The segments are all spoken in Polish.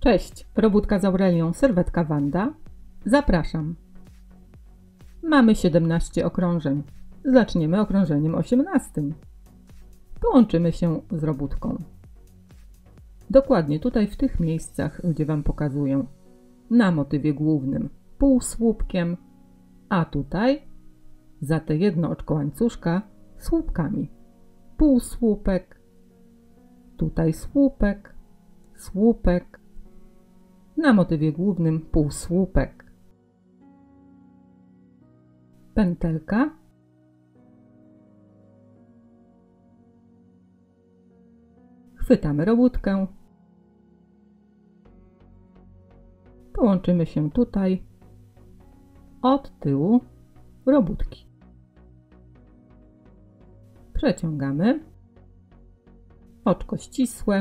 Cześć, robótka z Aurelią, serwetka Wanda. Zapraszam. Mamy 17 okrążeń. Zaczniemy okrążeniem 18. Połączymy się z robótką. Dokładnie tutaj w tych miejscach, gdzie Wam pokazuję. Na motywie głównym półsłupkiem, a tutaj za te jedno oczko łańcuszka słupkami. Półsłupek, tutaj słupek, słupek, na motywie głównym półsłupek. Pętelka, chwytamy robótkę, połączymy się tutaj od tyłu robótki. Przeciągamy, oczko ścisłe,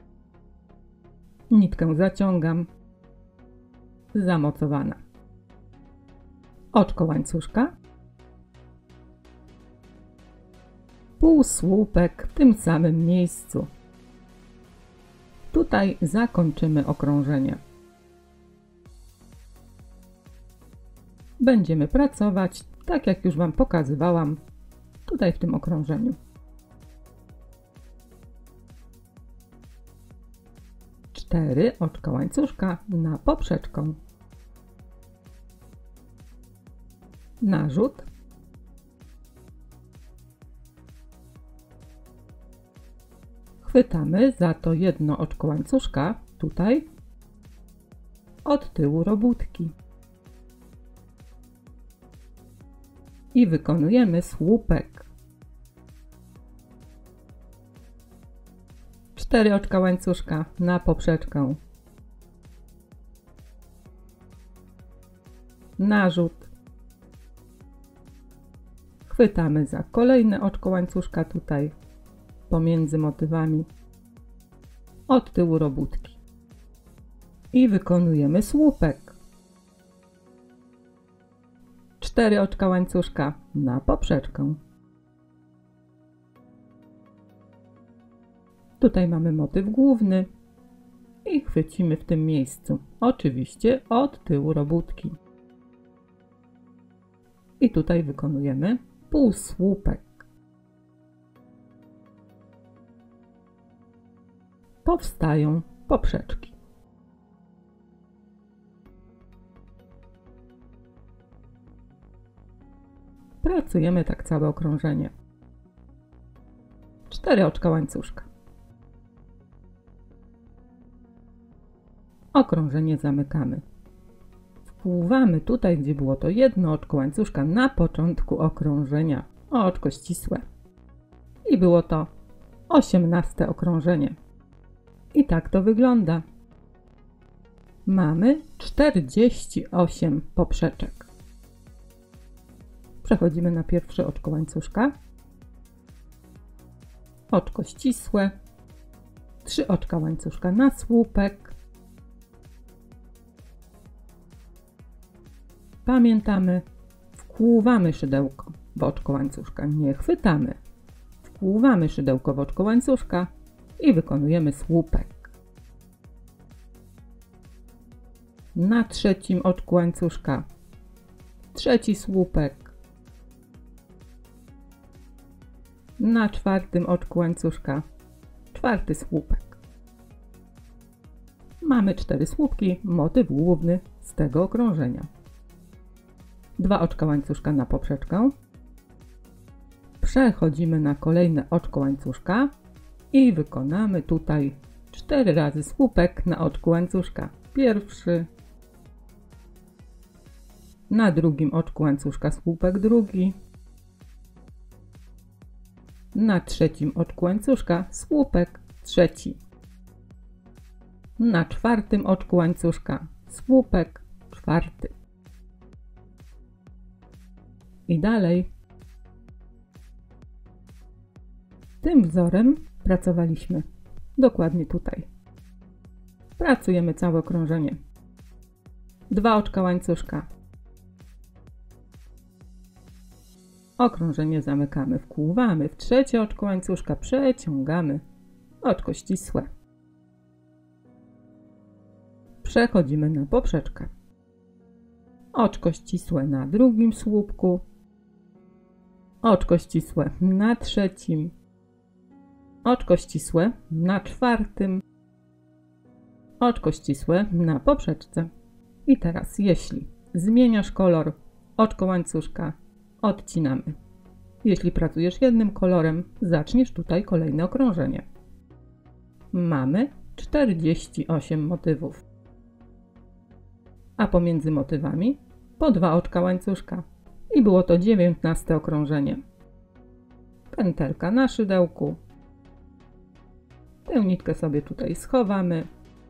nitkę zaciągam, zamocowana. Oczko łańcuszka, półsłupek w tym samym miejscu. Tutaj zakończymy okrążenie. Będziemy pracować tak, jak już Wam pokazywałam tutaj w tym okrążeniu. 4 oczka łańcuszka na poprzeczkę. Narzut. Chwytamy za to jedno oczko łańcuszka tutaj od tyłu robótki. I wykonujemy słupek. 4 oczka łańcuszka na poprzeczkę. Narzut. Chwytamy za kolejne oczko łańcuszka tutaj pomiędzy motywami od tyłu robótki. I wykonujemy słupek. 4 oczka łańcuszka na poprzeczkę. Tutaj mamy motyw główny i chwycimy w tym miejscu, oczywiście od tyłu robótki. I tutaj wykonujemy półsłupek. Powstają poprzeczki. Pracujemy tak całe okrążenie. 4 oczka łańcuszka. Okrążenie zamykamy. Wpływamy tutaj, gdzie było to jedno oczko łańcuszka na początku okrążenia. Oczko ścisłe. I było to 18 okrążenie. I tak to wygląda. Mamy 48 poprzeczek. Przechodzimy na pierwsze oczko łańcuszka. Oczko ścisłe. 3 oczka łańcuszka na słupek. Pamiętamy, wkłuwamy szydełko w oczko łańcuszka, nie chwytamy. Wkłuwamy szydełko w oczko łańcuszka i wykonujemy słupek. Na trzecim oczku łańcuszka trzeci słupek. Na czwartym oczku łańcuszka czwarty słupek. Mamy 4 słupki, motyw główny z tego okrążenia. 2 oczka łańcuszka na poprzeczkę. Przechodzimy na kolejne oczko łańcuszka i wykonamy tutaj 4 razy słupek na oczku łańcuszka. Pierwszy, na drugim oczku łańcuszka słupek drugi, na trzecim oczku łańcuszka słupek trzeci, na czwartym oczku łańcuszka słupek czwarty. I dalej. Tym wzorem pracowaliśmy. Dokładnie tutaj. Pracujemy całe okrążenie. 2 oczka łańcuszka. Okrążenie zamykamy, wkłuwamy w trzecie oczko łańcuszka, przeciągamy oczko ścisłe. Przechodzimy na poprzeczkę. Oczko ścisłe na drugim słupku, oczko ścisłe na trzecim, oczko ścisłe na czwartym, oczko ścisłe na poprzeczce. I teraz, jeśli zmieniasz kolor oczko łańcuszka, odcinamy. Jeśli pracujesz jednym kolorem, zaczniesz tutaj kolejne okrążenie. Mamy 48 motywów. A pomiędzy motywami po 2 oczka łańcuszka. I było to 19 okrążenie. Pętelka na szydełku. Tę nitkę sobie tutaj schowamy.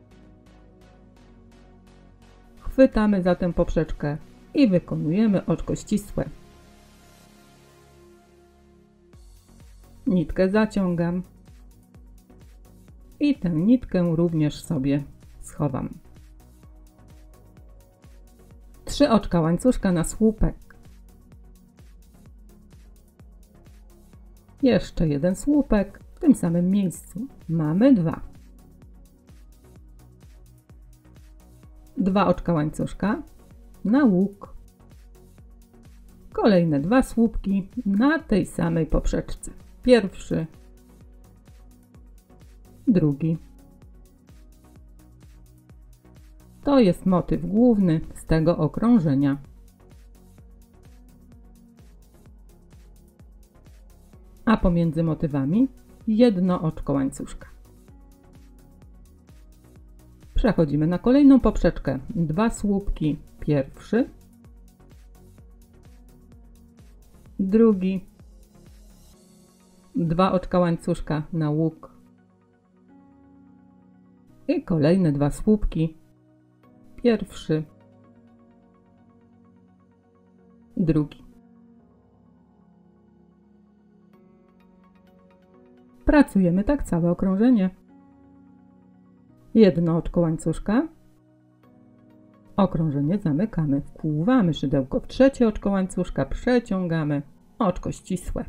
Chwytamy za tę poprzeczkę i wykonujemy oczko ścisłe. Nitkę zaciągam i tę nitkę również sobie schowam. 3 oczka łańcuszka na słupek. Jeszcze jeden słupek w tym samym miejscu. Mamy 2. 2 oczka łańcuszka na łuk. Kolejne 2 słupki na tej samej poprzeczce. Pierwszy, drugi. To jest motyw główny z tego okrążenia. A pomiędzy motywami jedno oczko łańcuszka. Przechodzimy na kolejną poprzeczkę. 2 słupki. Pierwszy, drugi, 2 oczka łańcuszka na łuk i kolejne 2 słupki. Pierwszy, drugi. Pracujemy tak całe okrążenie. Jedno oczko łańcuszka. Okrążenie zamykamy. Wkłuwamy szydełko w trzecie oczko łańcuszka. Przeciągamy. Oczko ścisłe.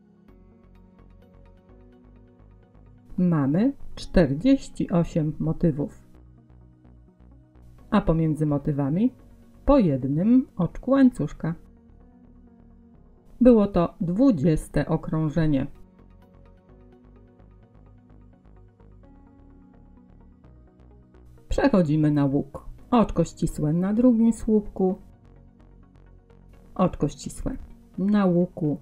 Mamy 48 motywów. A pomiędzy motywami po jednym oczku łańcuszka. Było to 20 okrążenie. Przechodzimy na łuk. Oczko ścisłe na drugim słupku, oczko ścisłe na łuku,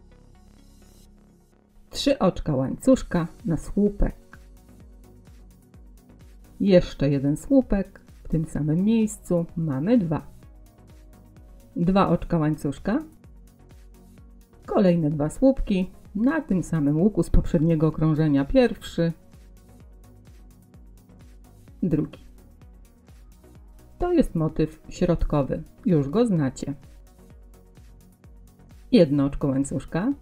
3 oczka łańcuszka na słupek, jeszcze jeden słupek w tym samym miejscu, mamy 2. 2 oczka łańcuszka, kolejne 2 słupki na tym samym łuku z poprzedniego okrążenia. Pierwszy, drugi. To jest motyw środkowy. Już go znacie. Jedno oczko łańcuszka.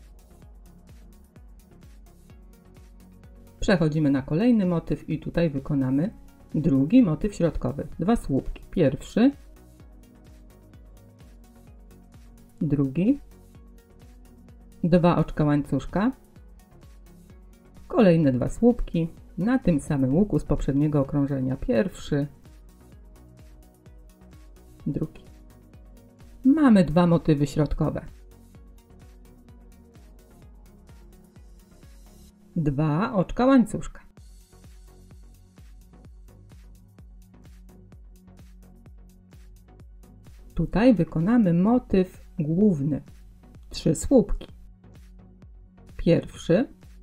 Przechodzimy na kolejny motyw i tutaj wykonamy drugi motyw środkowy. 2 słupki. Pierwszy, drugi, 2 oczka łańcuszka, kolejne 2 słupki na tym samym łuku z poprzedniego okrążenia. Pierwszy, drugi. Mamy 2 motywy środkowe. 2 oczka łańcuszka. Tutaj wykonamy motyw główny. 3 słupki. Pierwszy,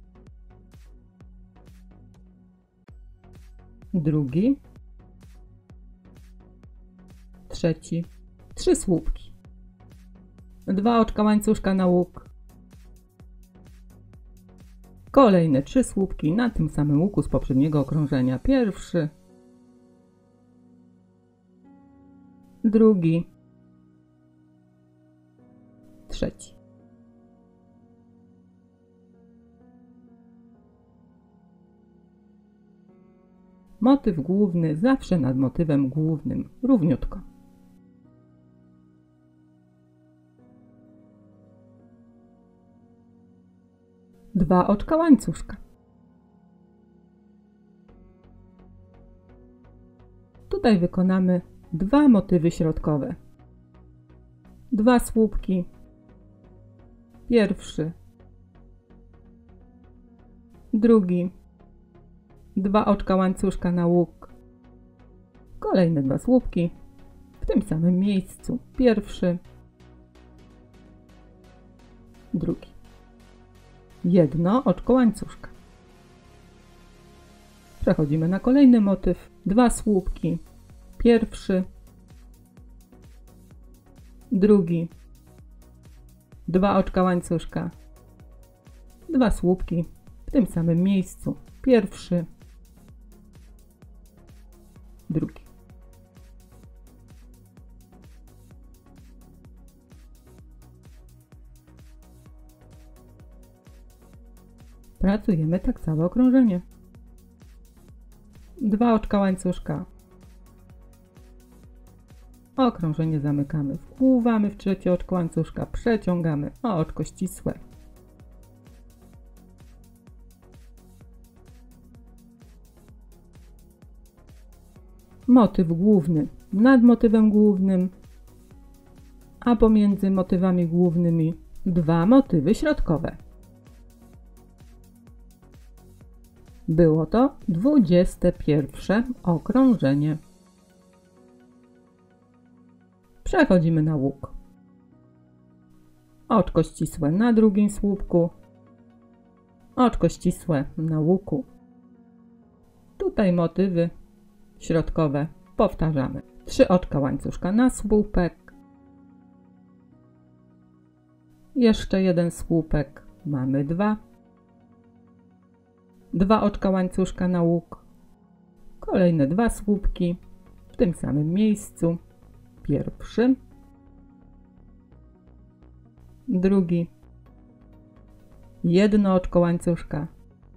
drugi, trzeci, 3 słupki. 2 oczka łańcuszka na łuk. Kolejne 3 słupki na tym samym łuku z poprzedniego okrążenia. Pierwszy, drugi, trzeci. Motyw główny zawsze nad motywem głównym, równiutko. Dwa oczka łańcuszka. Tutaj wykonamy 2 motywy środkowe. 2 słupki. Pierwszy, drugi, 2 oczka łańcuszka na łuk. Kolejne 2 słupki w tym samym miejscu. Pierwszy, drugi. 1 oczko łańcuszka. Przechodzimy na kolejny motyw. 2 słupki. Pierwszy, drugi, 2 oczka łańcuszka. 2 słupki w tym samym miejscu. Pierwszy, drugi. Pracujemy tak całe okrążenie. 2 oczka łańcuszka. Okrążenie zamykamy. Wkłuwamy w 3 oczko łańcuszka. Przeciągamy o oczko ścisłe. Motyw główny nad motywem głównym, a pomiędzy motywami głównymi 2 motywy środkowe. Było to 21 okrążenie. Przechodzimy na łuk. Oczko ścisłe na drugim słupku. Oczko ścisłe na łuku. Tutaj motywy środkowe powtarzamy. 3 oczka łańcuszka na słupek. Jeszcze 1 słupek. Mamy 2. 2 oczka łańcuszka na łuk. Kolejne 2 słupki w tym samym miejscu. Pierwszy, drugi, 1 oczko łańcuszka,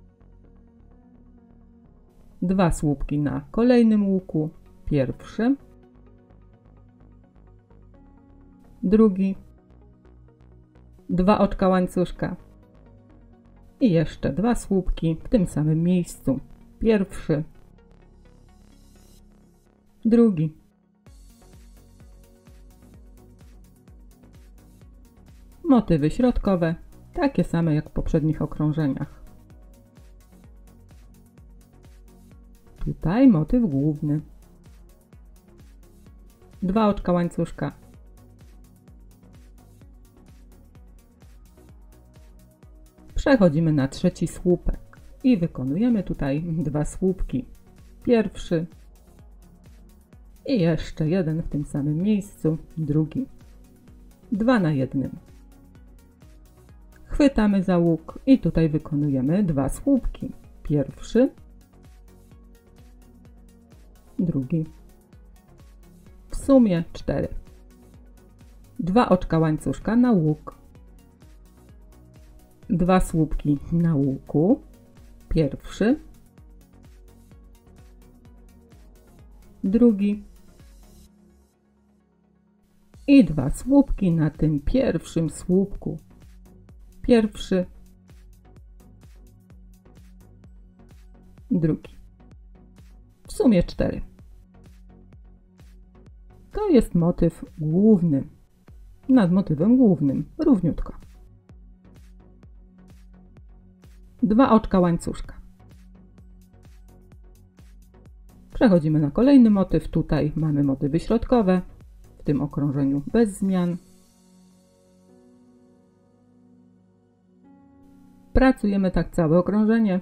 2 słupki na kolejnym łuku. Pierwszy, drugi, 2 oczka łańcuszka i jeszcze 2 słupki w tym samym miejscu. Pierwszy, drugi. Motywy środkowe, takie same jak w poprzednich okrążeniach. Tutaj motyw główny. 2 oczka łańcuszka. Przechodzimy na 3 słupek i wykonujemy tutaj 2 słupki. Pierwszy i jeszcze 1 w tym samym miejscu, drugi. 2 na 1. Chwytamy za łuk i tutaj wykonujemy 2 słupki. Pierwszy, drugi. W sumie 4. 2 oczka łańcuszka na łuk. 2 słupki na łuku. Pierwszy, drugi. I 2 słupki na tym pierwszym słupku. Pierwszy, drugi. W sumie 4. To jest motyw główny. Nad motywem głównym równiutko. 2 oczka łańcuszka. Przechodzimy na kolejny motyw. Tutaj mamy motywy środkowe. W tym okrążeniu bez zmian. Pracujemy tak całe okrążenie.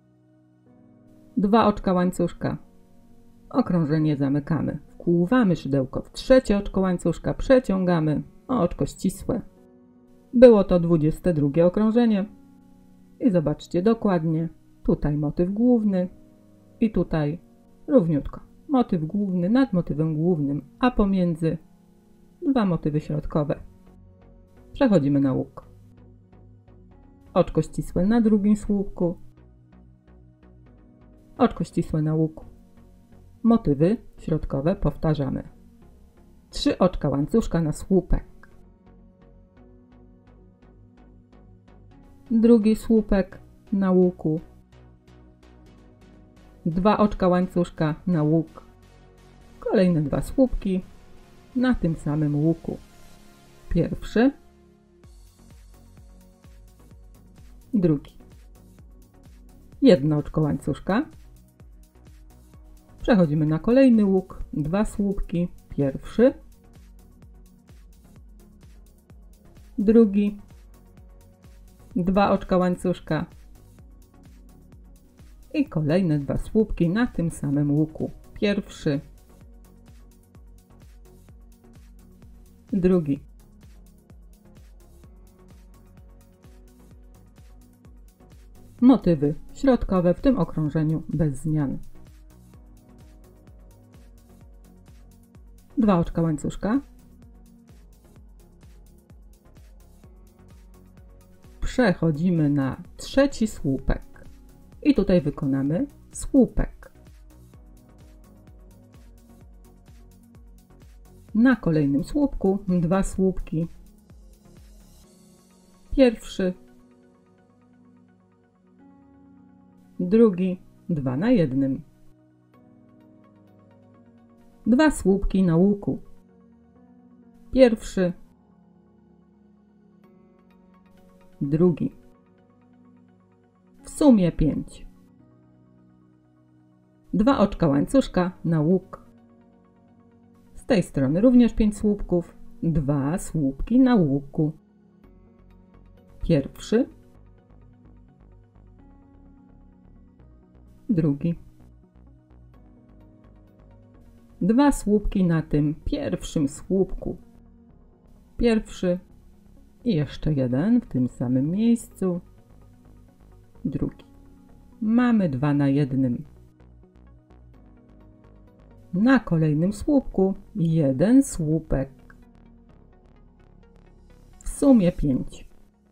2 oczka łańcuszka. Okrążenie zamykamy. Wkłuwamy szydełko w 3 oczko łańcuszka. Przeciągamy o oczko ścisłe. Było to 22 okrążenie. I zobaczcie dokładnie. Tutaj motyw główny. I tutaj równiutko. Motyw główny nad motywem głównym, a pomiędzy 2 motywy środkowe. Przechodzimy na łuk. Oczko ścisłe na drugim słupku. Oczko ścisłe na łuku. Motywy środkowe powtarzamy. 3 oczka łańcuszka na słupek. Drugi słupek na łuku. 2 oczka łańcuszka na łuk. Kolejne 2 słupki na tym samym łuku. Pierwszy, drugi. Jedno oczko łańcuszka. Przechodzimy na kolejny łuk, 2 słupki. Pierwszy, drugi, 2 oczka łańcuszka i kolejne 2 słupki na tym samym łuku. Pierwszy, drugi. Motywy środkowe w tym okrążeniu bez zmian. 2 oczka łańcuszka. Przechodzimy na trzeci słupek i tutaj wykonamy słupek. Na kolejnym słupku 2 słupki. Pierwszy, drugi, 2 na jednym. 2 słupki na łuku. Pierwszy, drugi. W sumie 5. 2 oczka łańcuszka na łuk. Z tej strony również 5 słupków. 2 słupki na łuku. Pierwszy, drugi. 2 słupki na tym pierwszym słupku. Pierwszy i jeszcze jeden w tym samym miejscu. Drugi. Mamy 2 na jednym. Na kolejnym słupku 1 słupek. W sumie 5.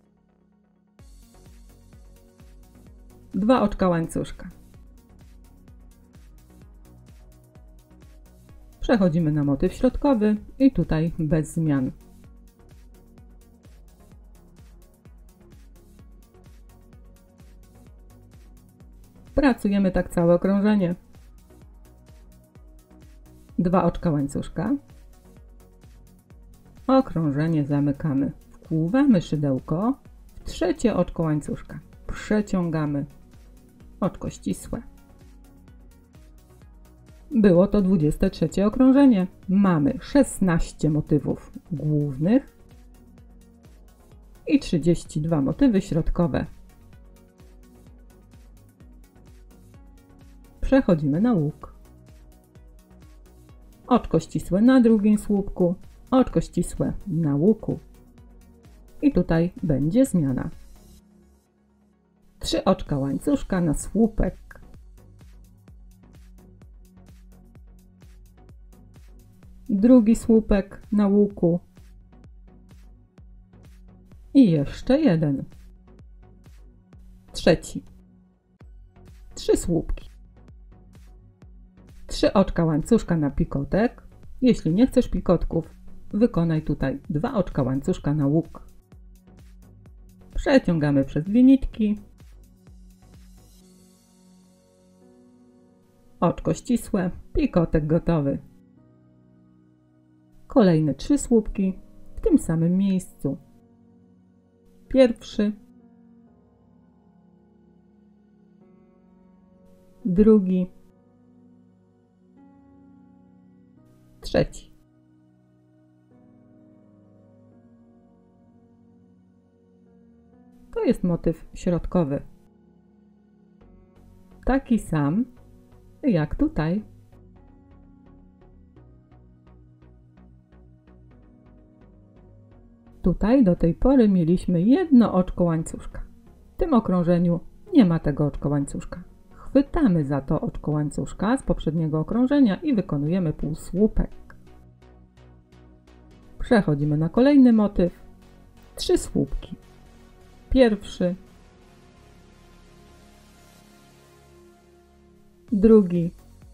2 oczka łańcuszka. Przechodzimy na motyw środkowy i tutaj bez zmian. Pracujemy tak całe okrążenie. 2 oczka łańcuszka. Okrążenie zamykamy. Wkłuwamy szydełko w trzecie oczko łańcuszka. Przeciągamy. Oczko ścisłe. Było to 23 okrążenie. Mamy 16 motywów głównych i 32 motywy środkowe. Przechodzimy na łuk. Oczko ścisłe na drugim słupku, oczko ścisłe na łuku. I tutaj będzie zmiana. 3 oczka łańcuszka na słupek. Drugi słupek na łuku. I jeszcze jeden. Trzeci. 3 słupki. 3 oczka łańcuszka na pikotek. Jeśli nie chcesz pikotków, wykonaj tutaj 2 oczka łańcuszka na łuk. Przeciągamy przez 2 nitki. Oczko ścisłe, pikotek gotowy. Kolejne 3 słupki w tym samym miejscu. Pierwszy, drugi, trzeci. To jest motyw środkowy. Taki sam jak tutaj. Tutaj do tej pory mieliśmy jedno oczko łańcuszka. W tym okrążeniu nie ma tego oczka łańcuszka. Chwytamy za to oczko łańcuszka z poprzedniego okrążenia i wykonujemy półsłupek. Przechodzimy na kolejny motyw. 3 słupki. Pierwszy, drugi,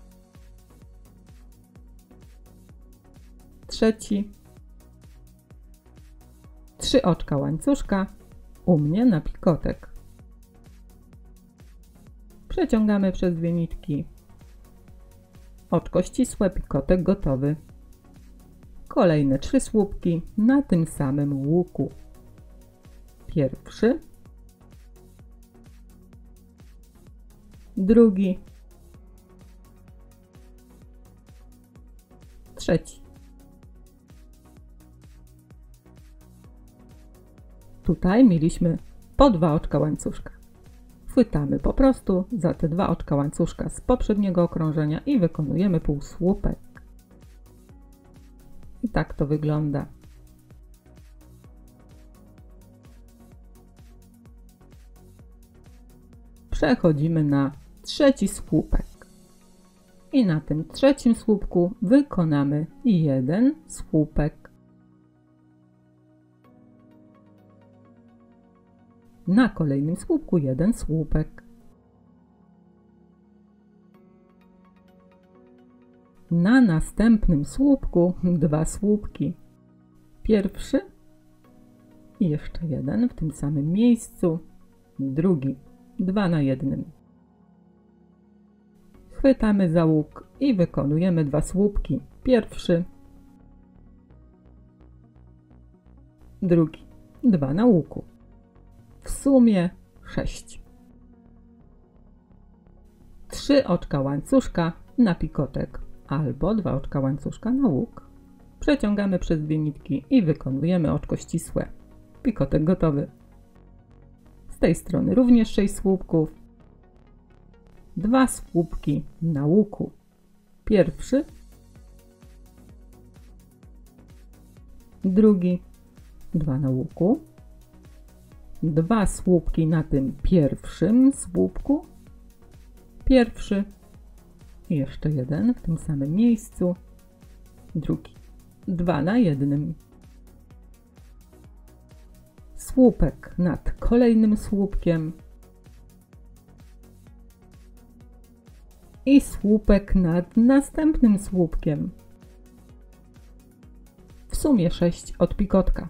trzeci. 3 oczka łańcuszka u mnie na pikotek. Przeciągamy przez 2 nitki. Oczko ścisłe, pikotek gotowy. Kolejne 3 słupki na tym samym łuku. Pierwszy, drugi, trzeci. Tutaj mieliśmy po 2 oczka łańcuszka. Chwytamy po prostu za te 2 oczka łańcuszka z poprzedniego okrążenia i wykonujemy półsłupek. I tak to wygląda. Przechodzimy na trzeci słupek. I na tym trzecim słupku wykonamy 1 słupek. Na kolejnym słupku 1 słupek. Na następnym słupku 2 słupki. Pierwszy i jeszcze 1 w tym samym miejscu. Drugi, 2 na 1. Chwytamy za łuk i wykonujemy 2 słupki. Pierwszy, drugi, 2 na łuku. W sumie 6. 3 oczka łańcuszka na pikotek albo 2 oczka łańcuszka na łuk. Przeciągamy przez 2 nitki i wykonujemy oczko ścisłe. Pikotek gotowy. Z tej strony również 6 słupków. 2 słupki na łuku. Pierwszy, drugi, 2 na łuku. 2 słupki na tym pierwszym słupku. Pierwszy i jeszcze 1 w tym samym miejscu. Drugi, 2 na 1. Słupek nad kolejnym słupkiem. I słupek nad następnym słupkiem. W sumie 6 od pikotka.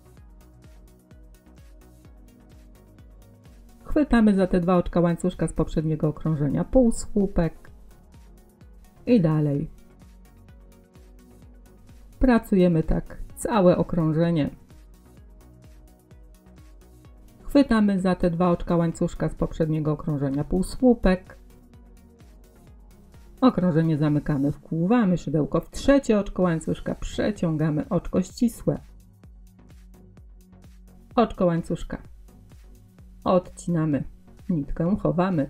Chwytamy za te 2 oczka łańcuszka z poprzedniego okrążenia, półsłupek i dalej. Pracujemy tak całe okrążenie. Chwytamy za te 2 oczka łańcuszka z poprzedniego okrążenia, półsłupek. Okrążenie zamykamy, wkłuwamy szydełko w trzecie oczko łańcuszka, przeciągamy oczko ścisłe. Oczko łańcuszka. Odcinamy, nitkę chowamy.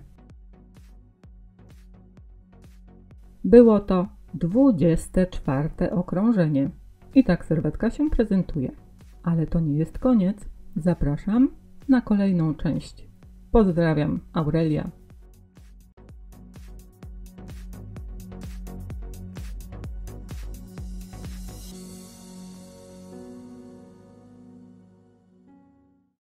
Było to 24 okrążenie. I tak serwetka się prezentuje. Ale to nie jest koniec. Zapraszam na kolejną część. Pozdrawiam, Aurelia.